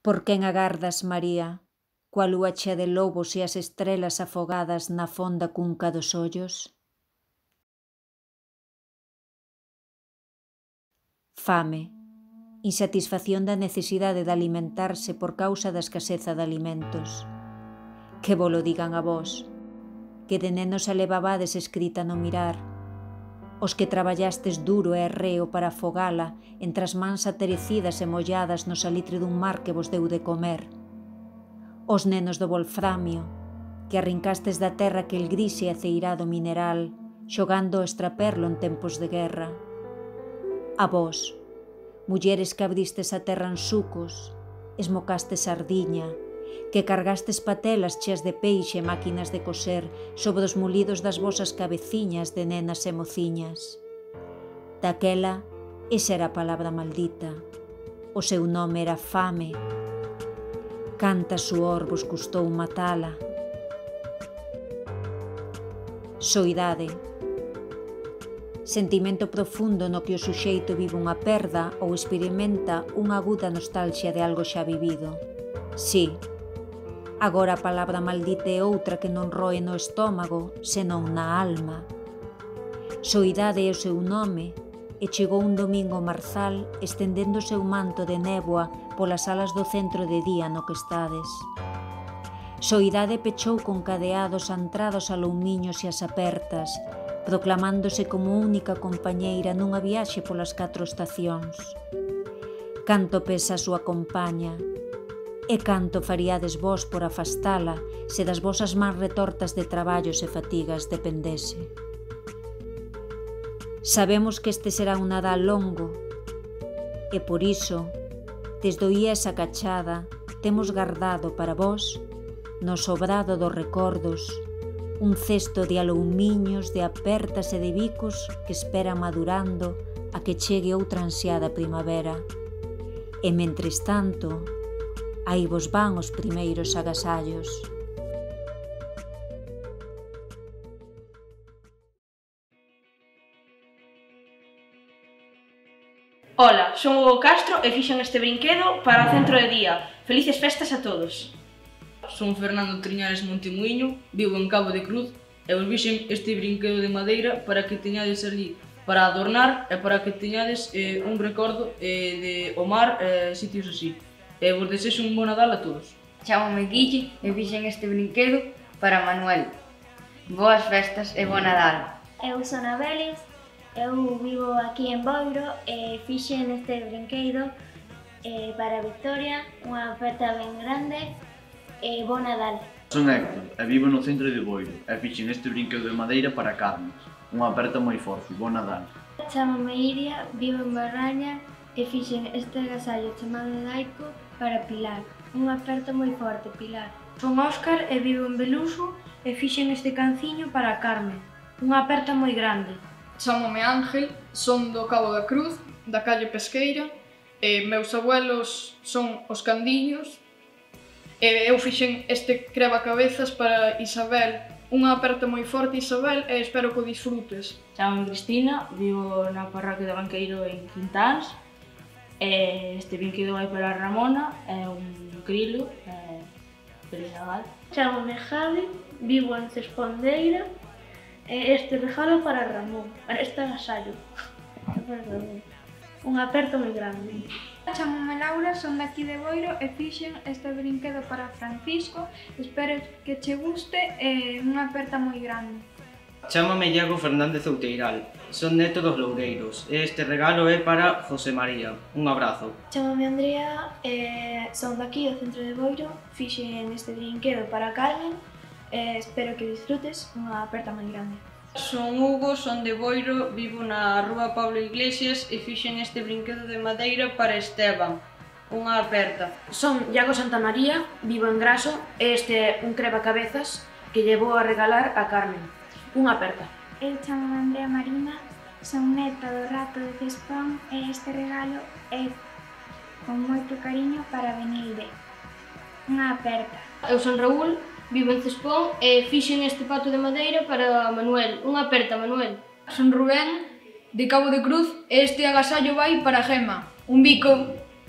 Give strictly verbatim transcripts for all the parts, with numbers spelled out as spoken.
Por quen agardas, María, coa lúa chea de lobos e as estrelas afogadas na fonda cunca dos ollos? Fame, insatisfacción da necesidade de alimentarse por causa da escaseza de alimentos. Que volo digan a vos, que de nenos a levabades escrita no mirar, os que traballastes duro e reo para afogala entre as mans aterecidas e molladas no salitre dun mar que vos deu de comer, os nenos do wolframio, que arrincastes da terra aquel gris e aceirado mineral, xogando o extraperlo en tempos de guerra. A vos, mulleres que abristes a terra en sucos, esmocastes sardiña, que cargastes patelas cheas de peixe e máquinas de coser sobre os mulidos das vosas cabeciñas de nenas e mociñas. Daquela, esa era a palabra maldita. O seu nome era fame. Canta suor vos custou matala. Soidade. Sentimento profundo no que o suxeito vive unha perda ou experimenta unha aguda nostalgia de algo xa vivido. Sí, agora a palabra maldita é outra que non roe no estómago, senón na alma. Soidade é o seu nome, e chegou un domingo marzal estendendo o seu manto de néboa polas salas do centro de día no que estades. Soidade pechou con cadeados a entradas a loumiños e as apertas, proclamándose como única compañeira nunha viaxe polas catro estacións. Canto pesa a súa compaña, e canto faríades vós por afastala se das vosas mans retortas de traballos e fatigas dependese. Sabemos que este será un Nadal longo, e por iso, desde o ía esa cachada, temos guardado para vós, no sobrado dos recordos, un cesto de aloumiños, de apertas e de bicos que espera madurando a que chegue outra ansiada primavera. E mentres tanto, aí vos van os primeiros agasallos. Ola, son Hugo Castro e fixen este brinquedo para o centro de día. Felices festas a todos. Son Fernando Triñares Montemuiño, vivo en Cabo de Cruz e vos vixen este brinquedo de madeira para que teñades ali para adornar e para que teñades eh, un recordo eh, de o mar e eh, sitios así. E vos desexo un bon Nadal a todos. Chámome Guille e fixen este brinquedo para Manuel. Boas festas e bon Nadal. Eu son a Belis, eu vivo aquí en Boiro e fixen este brinquedo eh, para Victoria, unha oferta ben grande e bon Nadal. Son Héctor e vivo no centro de Boiro e fixen este brinquedo de madeira para Carmen, unha aperta moi forte, bon Nadal. Chámome Iria, vivo en Barraña e fixen este agasallo chamado Daico para Pilar, unha aperta moi forte, Pilar. Son Óscar e vivo en Beluso e fixen este canciño para Carmen, unha aperta moi grande. Chámome Ángel, son do Cabo da Cruz, da calle Pesqueira, e meus abuelos son os Candiños, e eu fixen este crevacabezas para Isabel, unha aperta moi forte, Isabel, e espero que o disfrutes. Chámome Cristina, vivo na parroquia de Banqueiro en Quintáns, e este brinquedo vai para Ramona, é un grilo, e feliz Nadal. Chámome Javi, vivo en Cespondeira, e este regalo para Ramón, para este agasallo. Unha aperta moi grande. Chámome Laura, son daqui de Boiro e fixen este brinquedo para Francisco. Espero que che guste e unha aperta moi grande. Chámome Iago Fernández Outeiral, son neto dos Loureiros e este regalo é para José María. Un abrazo. Chámome Andrea e son daqui do centro de Boiro, fixen este brinquedo para Carmen e espero que disfrutes, unha aperta moi grande. Son Hugo, son de Boiro, vivo na rúa Pablo Iglesias e fixen este brinquedo de madeira para Esteban, unha aperta. Son Iago Santamaría, vivo en Graso e este é un crevacabezas que llevou a regalar a Carmen, unha aperta. Eu chamo Andrea Marina, son neta do rato de Cespón e este regalo é con moito cariño para Benilde, unha aperta. Eu son Raúl, vivo en Cespón e fixen este pato de madeira para Manuel. Unha aperta, Manuel. Son Rubén, de Cabo de Cruz, e este agasallo vai para Gema. Un bico.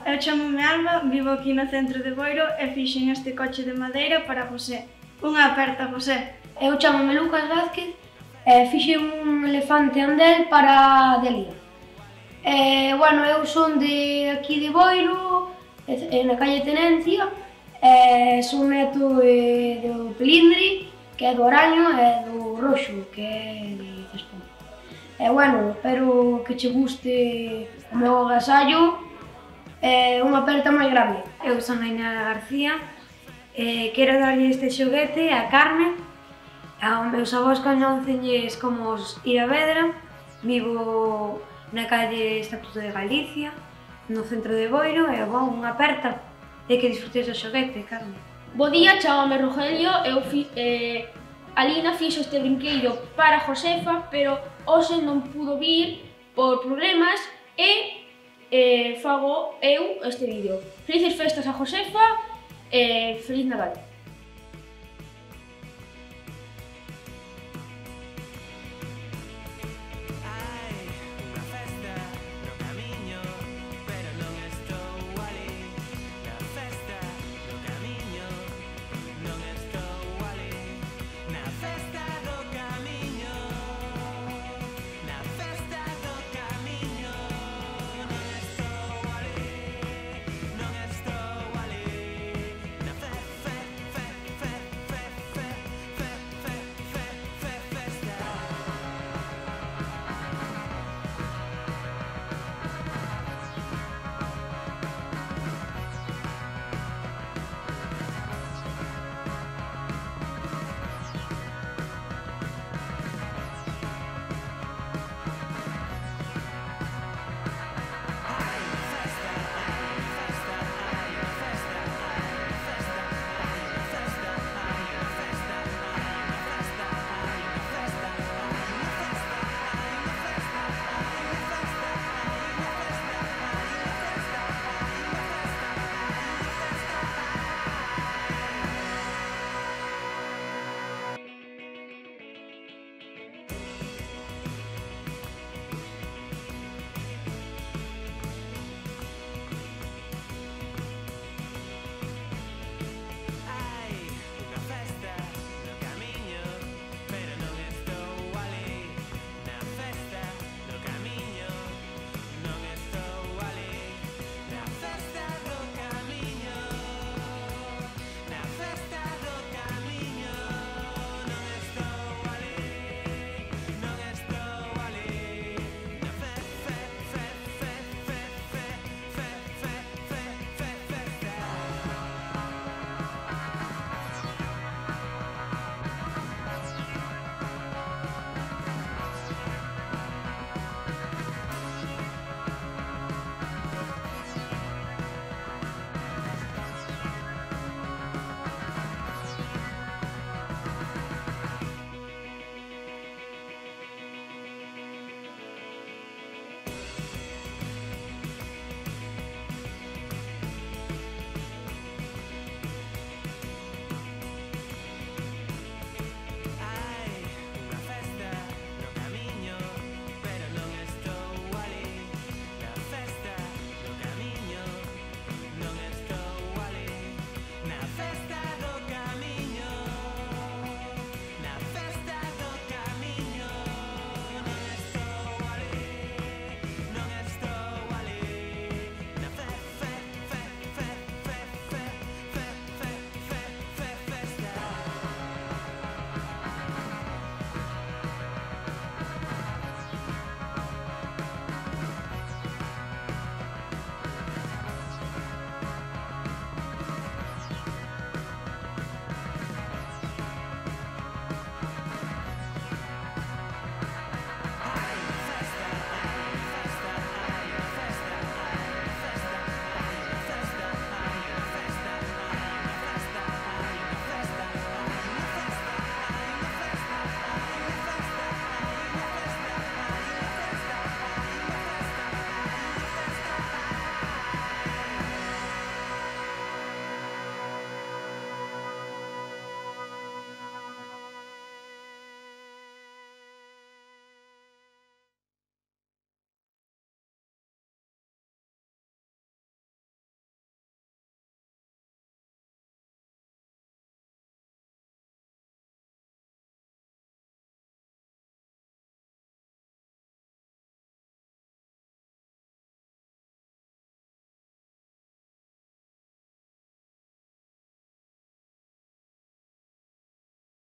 Eu chamome Alba, vivo aquí no centro de Boiro e fixen este coche de madeira para José. Unha aperta, José. Eu chamome Lucas Vázquez e fixen un elefante andel para Delia. E, bueno, eu son de aquí de Boiro, na calle Tenencia, e son neto de, do Pelindri, que é do Araño, e do Roxo, que é de Cespón. E, bueno, espero que che guste o meu agasallo, é unha aperta moi grande. Eu son a Ainara García e quero darlle este xoguete a Carmen. Aos meus avós coñécenlles como os Iravedra. Vivo na calle Estatuto de Galicia, no centro de Boiro, e bon, unha aperta. E que disfrutes do xoguete, Carmen. Bo día, chamame Rogelio, eu fi, eh, a Lina fixo este brinquedo para Josefa, pero hoxe non pudo vir por problemas e eh, fago eu este vídeo. Felices festas a Josefa e Feliz Nadal.